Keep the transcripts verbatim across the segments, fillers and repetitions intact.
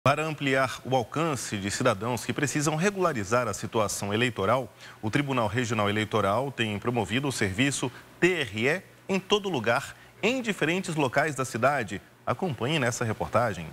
Para ampliar o alcance de cidadãos que precisam regularizar a situação eleitoral, o Tribunal Regional Eleitoral tem promovido o serviço T R E em todo lugar, em diferentes locais da cidade. Acompanhe nessa reportagem.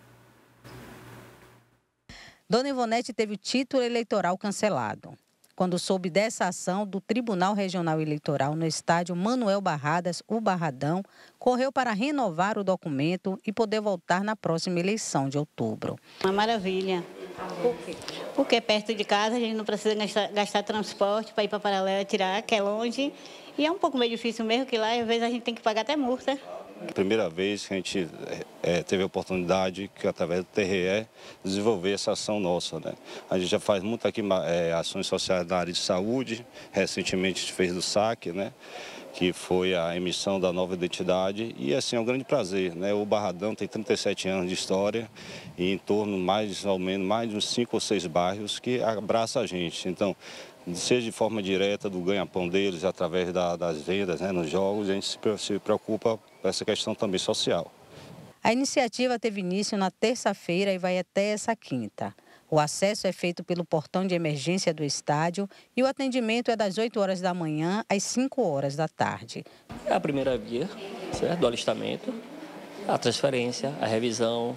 Dona Ivonete teve o título eleitoral cancelado. Quando soube dessa ação do Tribunal Regional Eleitoral no estádio Manuel Barradas, o Barradão, correu para renovar o documento e poder voltar na próxima eleição de outubro. Uma maravilha. Por quê? Porque é perto de casa, a gente não precisa gastar, gastar transporte para ir para Paralela tirar, que é longe. E é um pouco meio difícil mesmo, que lá às vezes a gente tem que pagar até multa. Primeira vez que a gente é, teve a oportunidade, que através do T R E, desenvolver essa ação nossa, né? A gente já faz muito aqui é, ações sociais na área de saúde, recentemente a gente fez do saque, né? Que foi a emissão da nova identidade e assim é um grande prazer, né? O Barradão tem trinta e sete anos de história e em torno mais ou menos mais de uns cinco ou seis bairros que abraça a gente. Então, seja de forma direta do ganha-pão deles, através da, das vendas, né, nos jogos, a gente se, se preocupa com essa questão também social. A iniciativa teve início na terça-feira e vai até essa quinta. O acesso é feito pelo portão de emergência do estádio e o atendimento é das oito horas da manhã às cinco horas da tarde. É a primeira via, certo, do alistamento, a transferência, a revisão,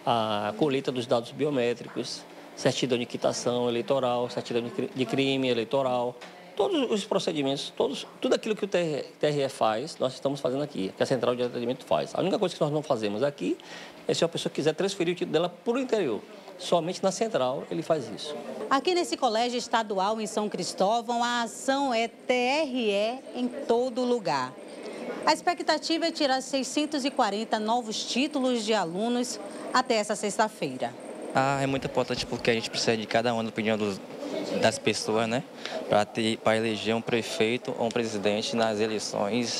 a colheita dos dados biométricos, certidão de quitação eleitoral, certidão de crime eleitoral, todos os procedimentos, todos, tudo aquilo que o T R E faz, nós estamos fazendo aqui, que a Central de Atendimento faz. A única coisa que nós não fazemos aqui é se a pessoa quiser transferir o título dela para o interior. Somente na Central ele faz isso. Aqui nesse colégio estadual em São Cristóvão, a ação é T R E em todo lugar. A expectativa é tirar seiscentos e quarenta novos títulos de alunos até essa sexta-feira. Ah, é muito importante porque a gente precisa de cada uma da opinião dos, das pessoas, né? Para eleger um prefeito ou um presidente nas eleições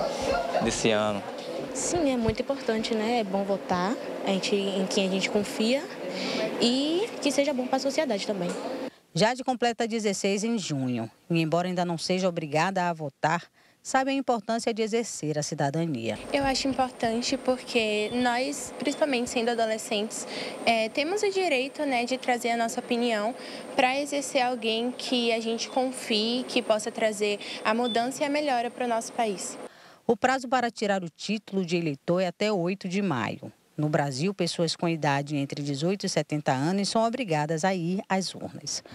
desse ano. Sim, é muito importante, né? É bom votar a gente, em quem a gente confia e que seja bom para a sociedade também. Jade completa dezesseis em junho e, embora ainda não seja obrigada a votar, sabe a importância de exercer a cidadania. Eu acho importante porque nós, principalmente sendo adolescentes, é, temos o direito, né, de trazer a nossa opinião para exercer alguém que a gente confie, que possa trazer a mudança e a melhora para o nosso país. O prazo para tirar o título de eleitor é até oito de maio. No Brasil, pessoas com idade entre dezoito e setenta anos são obrigadas a ir às urnas.